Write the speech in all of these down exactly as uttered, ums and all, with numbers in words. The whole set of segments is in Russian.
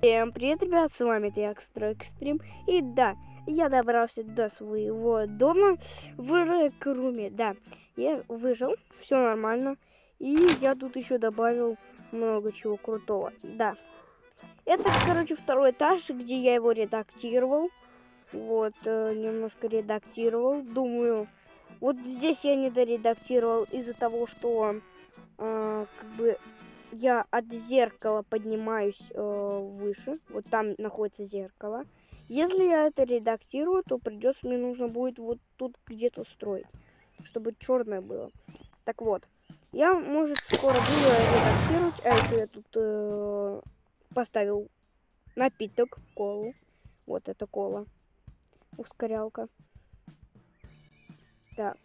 Всем привет, ребят, с вами я Экстра Экстрим. И да, я добрался до своего дома в Рекруме. Да, я выжил, все нормально. И я тут еще добавил много чего крутого. Да, это, короче, второй этаж, где я его редактировал. Вот, э, немножко редактировал. Думаю, вот здесь я не доредактировал из-за того, что э, как бы... я от зеркала поднимаюсь э, выше. Вот там находится зеркало. Если я это редактирую, то придется, мне нужно будет вот тут где-то строить, чтобы черное было. Так вот, я, может, скоро буду редактировать. А это я тут э, поставил напиток, колу. Вот это кола. Ускорялка. Так.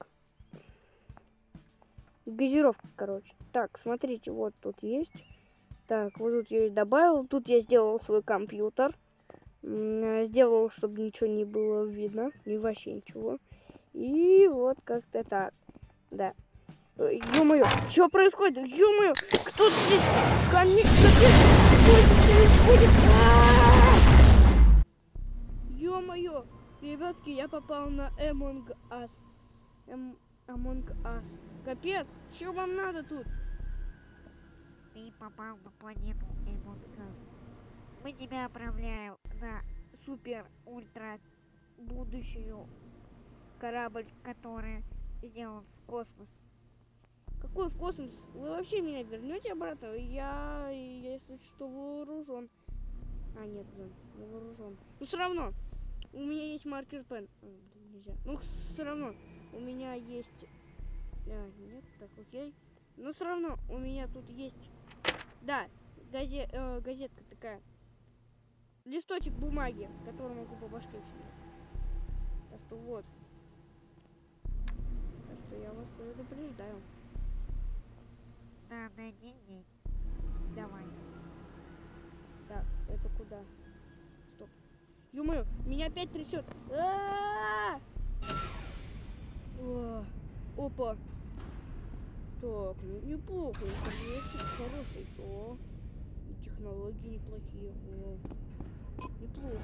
Газировка, короче. Так, смотрите, вот тут есть. Так, вот тут я добавил. Тут я сделал свой компьютер. Сделал, чтобы ничего не было видно. И вообще ничего. И вот как-то так. Да. Ё-моё, что происходит? Ё-моё, кто здесь? Камень, что происходит? Ё-моё, ребятки, я попал на Among Us. Эм, Among Us. Капец, что вам надо тут? Ты попал на планету Among Us. Мы тебя отправляем на супер-ультра будущую корабль, который сделан в космос. Какой в космос? Вы вообще меня вернете обратно? Я, я если что, вооружен. А, нет, блин, не вооружен. Ну, все равно, у меня есть маркер пен. А, блин, нельзя. Ну, все равно, у меня есть... А, нет, так, окей. Но все равно, у меня тут есть... Да, газе... э, газетка такая. Листочек бумаги, который могу по башке всегда. Так что вот. Так что я вас предупреждаю. Да, на один день. Давай. Так, это куда? Стоп. Ё-моё, меня опять трясет. Опа. Так, ну неплохо. Интернет хороший. О, и технологии неплохие. О, неплохо.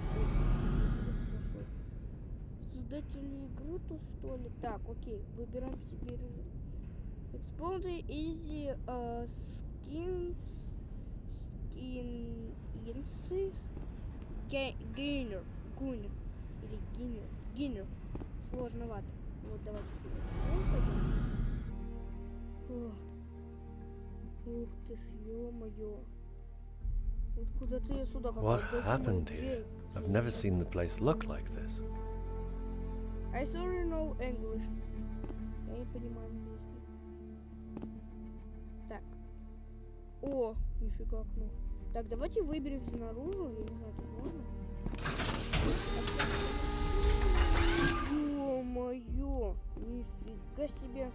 Создатели игры тут, что ли? Так, окей. Выбираем себе Explorer Easy uh, Skins Skins Gainer Гунер или Гинер Гинер. Сложновато. Вот давайте. Ох. Ух ты ж, ё-моё. Вот куда-то я сюда попал. What happened here? I've never seen the place look like this. I sorry know English. Я не понимаю английский. Так. О, нифига окно. Так, давайте выберемся наружу. Я не знаю, тут можно? Ё-моё, нифига себе.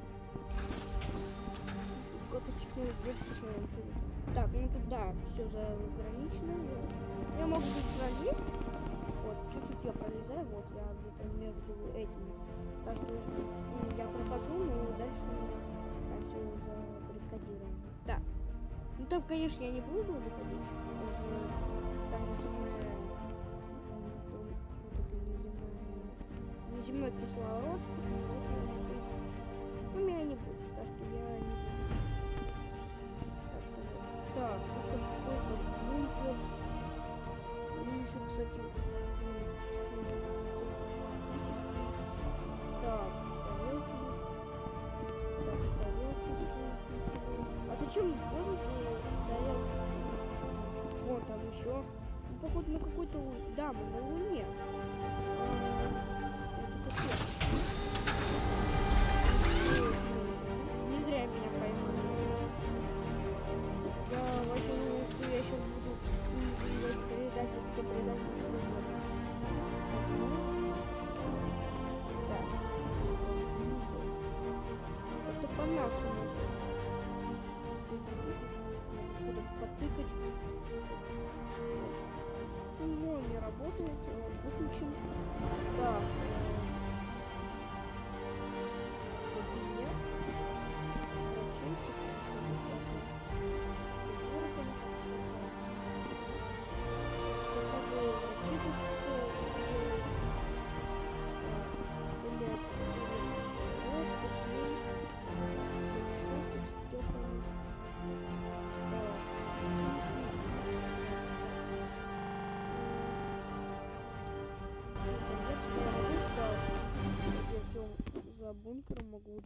Как-то технология. Так, ну тут да, все загранично. Я могу тут пролезть. Вот, чуть-чуть я пролезаю, вот я где-то между этими. Так что ну, я прохожу, но дальше там все забаррикадировано. Так. Ну там, конечно, я не буду выходить. Там неземная... Вот это неземная... Неземной кислород. Ну, меня не будет, так что я не буду. Так что вот. Так, тут какой-то бункер. И еще, кстати... Так, тарелки. Так, тарелки. А зачем в комнате тарелки? Вот там еще. Ну, походу на какой-то... Да, мы на Луне. Это капец. Не зря меня поймали. Я вообще думаю, что я сейчас буду передать, кто передать, кто передать. Так. Это по-нашему. Куда потыкать. Ну, не работает. Выключим. Так. Кабинет. Зачем?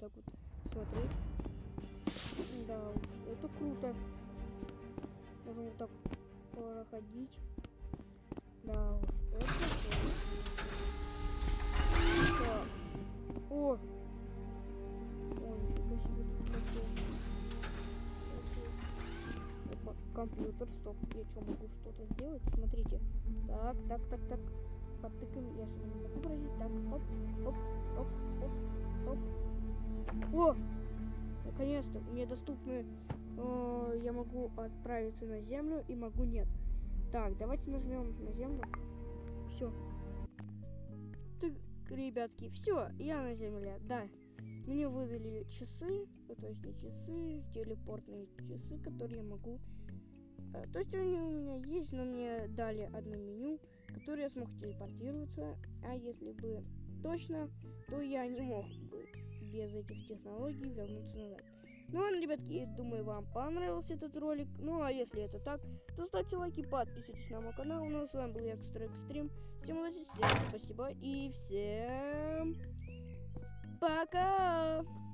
так вот смотреть. Да уж, это круто. Можем вот так проходить. Да уж, это круто. Так. О! О, нифига себе тут такое. Опа, компьютер, стоп. Я что, могу что-то сделать? Смотрите. Так, так, так, так. Потыкаем. Я сюда не могу пройти. Так, оп, оп, оп, оп, оп. О! Наконец-то мне доступны. Э, я могу отправиться на землю и могу нет. Так, давайте нажмем на землю. Все. Ты, ребятки, все, я на земле, да. Мне выдали часы, ну, то есть не часы, телепортные часы, которые я могу. Э, то есть они у меня есть, но мне дали одно меню, которое я смог телепортироваться. А если бы точно, то я не мог бы без этих технологий вернуться назад. Ну ладно, ребятки, думаю, вам понравился этот ролик. Ну а если это так, то ставьте лайки, подписывайтесь на мой канал. Ну а с вами был я, Экстра Экстрим. Всем удачи, всем спасибо и всем пока!